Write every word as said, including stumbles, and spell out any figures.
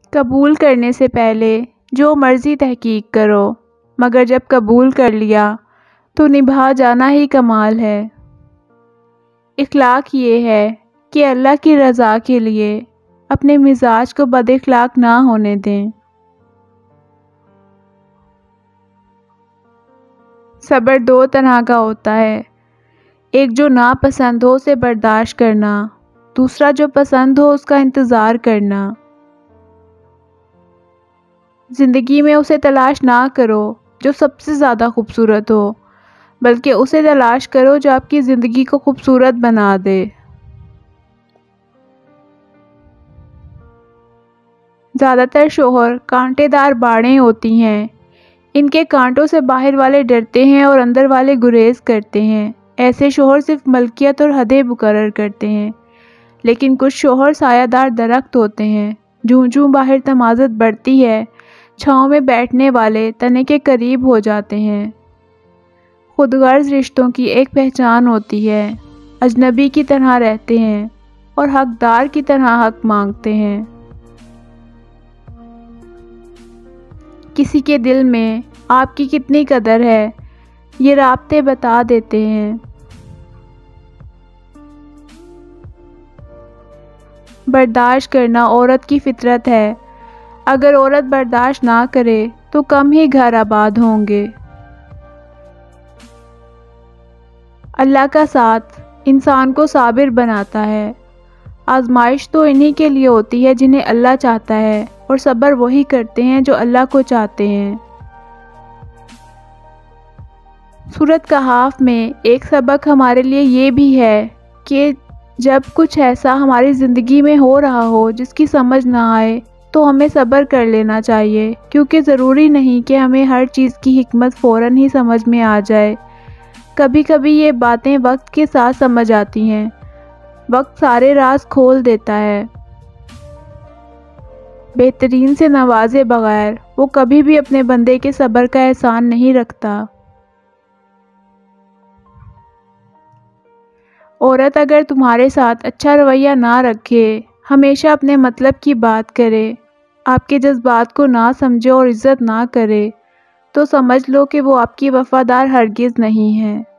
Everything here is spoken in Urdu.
قبول کرنے سے پہلے جو مرضی تحقیق کرو، مگر جب قبول کر لیا تو نبھا جانا ہی کمال ہے۔ اخلاق یہ ہے کہ اللہ کی رضا کے لیے اپنے مزاج کو بد اخلاق نہ ہونے دیں۔ صبر دو طرح کا ہوتا ہے، ایک جو ناپسند ہو اسے برداشت کرنا، دوسرا جو پسند ہو اس کا انتظار کرنا۔ زندگی میں اسے تلاش نہ کرو جو سب سے زیادہ خوبصورت ہو، بلکہ اسے تلاش کرو جو آپ کی زندگی کو خوبصورت بنا دے۔ زیادہ تر شوہر کانٹے دار باڑیں ہوتی ہیں، ان کے کانٹوں سے باہر والے ڈرتے ہیں اور اندر والے گریز کرتے ہیں۔ ایسے شوہر صرف ملکیت اور حدیں مقرر کرتے ہیں، لیکن کچھ شوہر سایہ دار درخت ہوتے ہیں، جوں جوں باہر تمازت بڑھتی ہے، چھاؤں میں بیٹھنے والے تنے کے قریب ہو جاتے ہیں۔ خود غرض رشتوں کی ایک پہچان ہوتی ہے، اجنبی کی طرح رہتے ہیں اور حقدار کی طرح حق مانگتے ہیں۔ کسی کے دل میں آپ کی کتنی قدر ہے، یہ رابطے بتا دیتے ہیں۔ برداشت کرنا عورت کی فطرت ہے، اگر عورت برداشت نہ کرے تو کم ہی گھر آباد ہوں گے۔ اللہ کا ساتھ انسان کو صابر بناتا ہے۔ آزمائش تو انہی کے لیے ہوتی ہے جنہیں اللہ چاہتا ہے، اور صبر وہی کرتے ہیں جو اللہ کو چاہتے ہیں۔ سورۃ کہف میں ایک سبق ہمارے لیے یہ بھی ہے کہ جب کچھ ایسا ہماری زندگی میں ہو رہا ہو جس کی سمجھ نہ آئے تو ہمیں صبر کر لینا چاہیے، کیونکہ ضروری نہیں کہ ہمیں ہر چیز کی حکمت فوراً ہی سمجھ میں آ جائے۔ کبھی کبھی یہ باتیں وقت کے ساتھ سمجھ آتی ہیں، وقت سارے راز کھول دیتا ہے۔ بہترین سے نوازے بغیر وہ کبھی بھی اپنے بندے کے صبر کا احسان نہیں رکھتا۔ عورت اگر تمہارے ساتھ اچھا رویہ نہ رکھے، ہمیشہ اپنے مطلب کی بات کرے، آپ کے جذبات کو نہ سمجھے اور عزت نہ کرے، تو سمجھ لو کہ وہ آپ کی وفادار ہرگز نہیں ہے۔